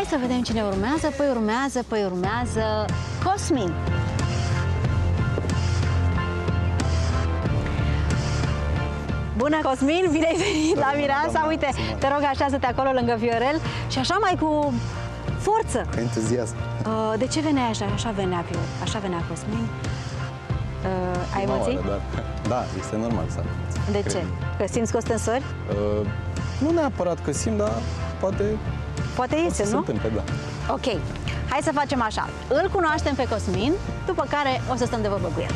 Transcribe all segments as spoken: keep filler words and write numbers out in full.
Hai să vedem cine urmează. Păi urmează, păi urmează Cosmin. Bună, Cosmin, bine ai venit la Mireasa. Uite, te rog, așează-te acolo lângă Viorel și așa mai cu forță. Entuziasm. Uh, de ce venea așa? Așa venea Viorel, așa venea Cosmin. Uh, ai emoții? Oară, dar... Da, este normal să am. De cred. ce? Că simți că o să te însori? Uh, nu neapărat că simt, dar poate... Poate iese, nu? Se nu? întâmple, da. Ok, hai să facem așa. Îl cunoaștem pe Cosmin, după care o să stăm de vorbă cu el.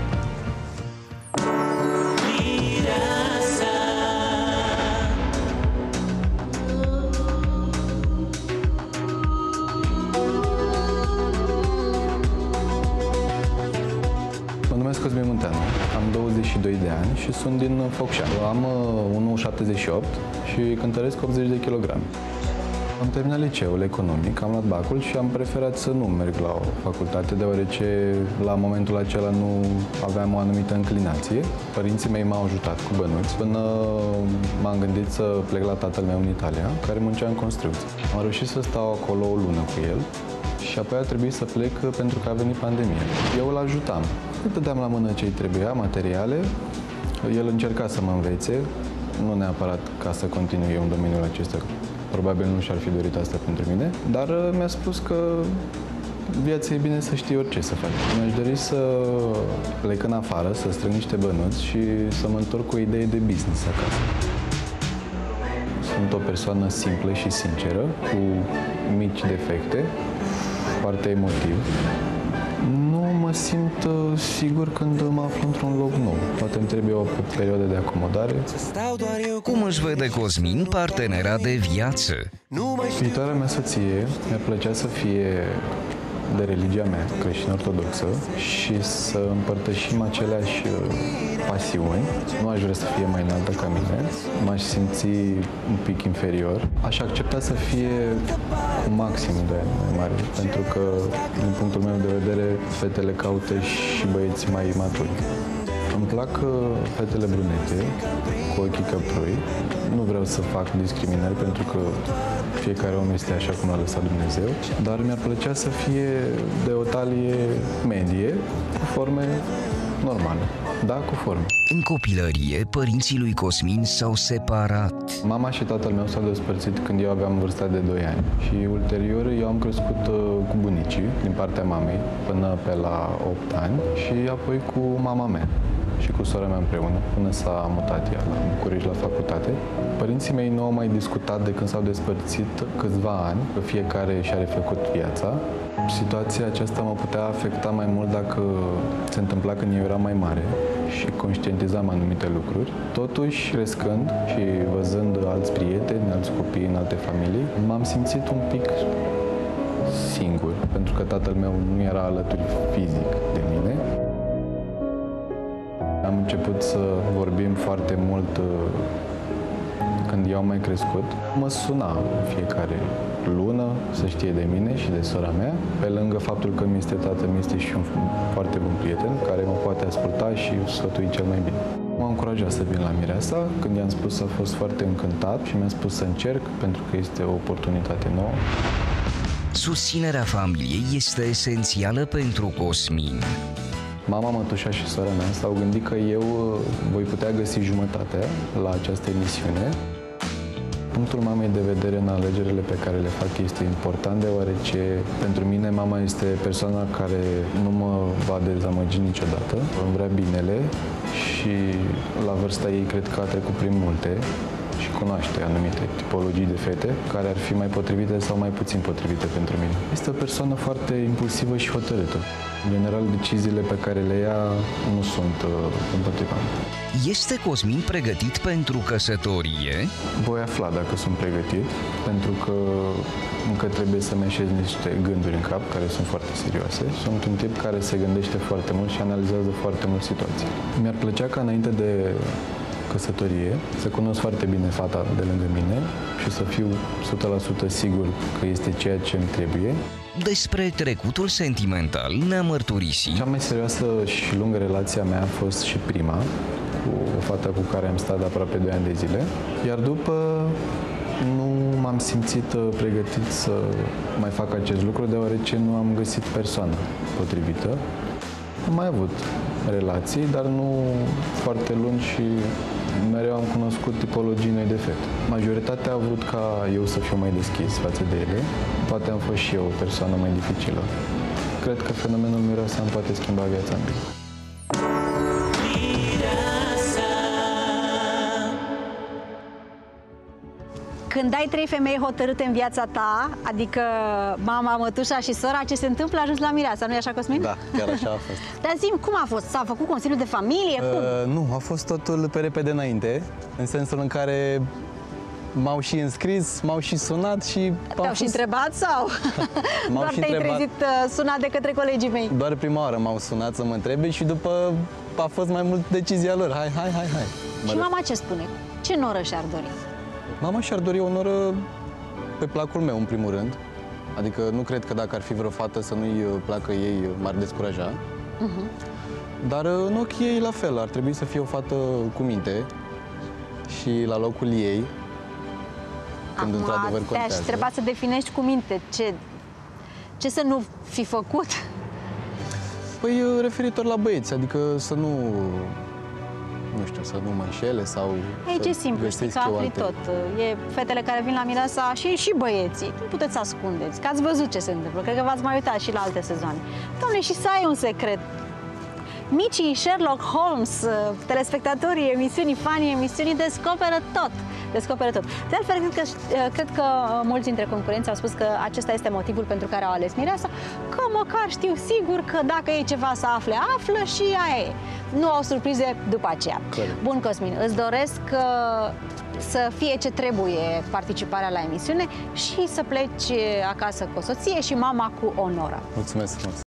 Mă numesc Cosmin Munteanu, am douăzeci și doi de ani și sunt din Focșani. Am unu virgulă șaptezeci și opt și cântăresc optzeci de kilograme. Am terminat liceul economic, am luat bacul și am preferat să nu merg la o facultate, deoarece la momentul acela nu aveam o anumită înclinație. Părinții mei m-au ajutat cu bănuți până m-am gândit să plec la tatăl meu în Italia, care muncea în construcție. Am reușit să stau acolo o lună cu el și apoi a trebuit să plec pentru că a venit pandemia. Eu îl ajutam. Îi dădeam la mână ce-i trebuia, materiale, el încerca să mă învețe, nu neapărat ca să continui eu în domeniul acesta. Probabil nu și-ar fi dorit asta pentru mine, dar mi-a spus că viața e bine să știi orice să faci. Mi-aș dori să plec în afară, să strâng niște bănuți și să mă întorc cu o idee de business acasă. Sunt o persoană simplă și sinceră, cu mici defecte, foarte emotiv. Nu mă simt uh, sigur când mă aflu într-un loc nou. Poate îmi trebuie o perioadă de acomodare. Cum își vede Cosmin partenera de viață? Viitoarea mea soție mi-ar plăcea să fie de religia mea, creștin-ortodoxă, și să împărtășim aceleași pasiuni. Nu aș vrea să fie mai înaltă ca mine, m-aș simți un pic inferior. Aș accepta să fie cu maxim de ani mai mare, pentru că, din punctul meu de vedere, fetele caută și băieți mai maturi. Îmi plac fetele brunete, cu ochii căprui. Nu vreau să fac discriminări, pentru că fiecare om este așa cum l-a lăsat Dumnezeu, dar mi-ar plăcea să fie de o talie medie, cu forme normale. Da, cu forme. În copilărie, părinții lui Cosmin s-au separat. Mama și tatăl meu s-au despărțit când eu aveam vârsta de doi ani și ulterior eu am crescut cu bunicii din partea mamei până pe la opt ani și apoi cu mama mea și cu sora mea împreună, până s-a mutat ea la București la facultate. Părinții mei nu au mai discutat de când s-au despărțit câțiva ani, că fiecare și-a refăcut viața. Situația aceasta mă putea afecta mai mult dacă se întâmpla când eu eram mai mare și conștientizam anumite lucruri. Totuși, crescând și văzând alți prieteni, alți copii în alte familii, m-am simțit un pic singur, pentru că tatăl meu nu era alături fizic de mine. Am început să vorbim foarte mult când eu am mai crescut. Mă suna fiecare lună să știe de mine și de sora mea. Pe lângă faptul că mi este tată, mi este și un foarte bun prieten care mă poate asculta și sfătui cel mai bine. M-a încurajat să vin la Mireasa. Când i-am spus, a fost foarte încântat și mi-a spus să încerc, pentru că este o oportunitate nouă. Susținerea familiei este esențială pentru Cosmin. Mama, mătușa și sora mea s-au gândit că eu voi putea găsi jumătatea la această emisiune. Punctul mamei de vedere în alegerile pe care le fac este important, deoarece pentru mine mama este persoana care nu mă va dezamăgi niciodată. Îmi vrea binele și la vârsta ei cred că a trecut prin multe și cunoaște anumite tipologii de fete care ar fi mai potrivite sau mai puțin potrivite pentru mine. Este o persoană foarte impulsivă și hotărâtă. În general, deciziile pe care le ia nu sunt uh, împotriva mea. Este Cosmin pregătit pentru căsătorie? Voi afla dacă sunt pregătit, pentru că încă trebuie să-mi așez niște gânduri în cap, care sunt foarte serioase. Sunt un tip care se gândește foarte mult și analizează foarte mult situații. Mi-ar plăcea ca înainte de căsătorie să cunosc foarte bine fata de lângă mine și să fiu o sută la sută sigur că este ceea ce îmi trebuie. Despre trecutul sentimental ne-a mărturisit. Cea mai serioasă și lungă relația mea a fost și prima, cu o fată cu care am stat aproape doi ani de zile, iar după nu m-am m-am simțit uh, pregătit să mai fac acest lucru, deoarece nu am găsit persoana potrivită. Am mai avut relații, dar nu foarte lungi și mereu am cunoscut tipologii noi de fete. Majoritatea a vrut ca eu să fiu mai deschis față de ele. Poate am fost și eu o persoană mai dificilă. Cred că fenomenul mireasa îmi poate schimba viața în bine. Când ai trei femei hotărâte în viața ta, adică mama, mătușa și sora, ce se întâmplă, a ajuns la mireasa, nu-i așa, Cosmin? Da, chiar așa a fost. Dar zi cum a fost? S-a făcut consiliul de familie? Cum? Uh, nu, a fost totul pe repede înainte, în sensul în care m-au și înscris, m-au și sunat și... Te-au și întrebat sau? Doar și te-ai întrebat. trezit uh, sunat de către colegii mei? Doar prima oară m-au sunat să mă întrebe și după a fost mai mult decizia lor. Hai, hai, hai, hai. Și mama ce spune? Ce noră și-ar dori? Mama și-ar dori o noră pe placul meu, în primul rând. Adică nu cred că dacă ar fi vreo fată să nu-i placă ei, m-ar descuraja. Uh-huh. Dar în ochii ei la fel, ar trebui să fie o fată cu minte și la locul ei, când într-adevăr contează. Te-aș treba să definești cu minte ce, ce să nu fi făcut. Păi referitor la băieți, adică să nu, nu știu, să nu mă înșele sau Aici e simplu, știi că afli alte... tot. E fetele care vin la mireasa și, și băieții. Nu puteți să ascundeți, că ați văzut ce se întâmplă. Cred că v-ați mai uitat și la alte sezoane. Doamne, și să ai un secret. Micii Sherlock Holmes, telespectatorii emisiunii, fanii emisiunii, descoperă tot. Descoperă tot. De altfel, cred că, cred că mulți dintre concurenți au spus că acesta este motivul pentru care au ales mireasa, că măcar știu sigur că dacă e ceva să afle, află și aia e. Nu au surprize după aceea. Corect. Bun, Cosmin, îți doresc să fie ce trebuie participarea la emisiune și să pleci acasă cu o soție și mama cu onoră. Mulțumesc frumos!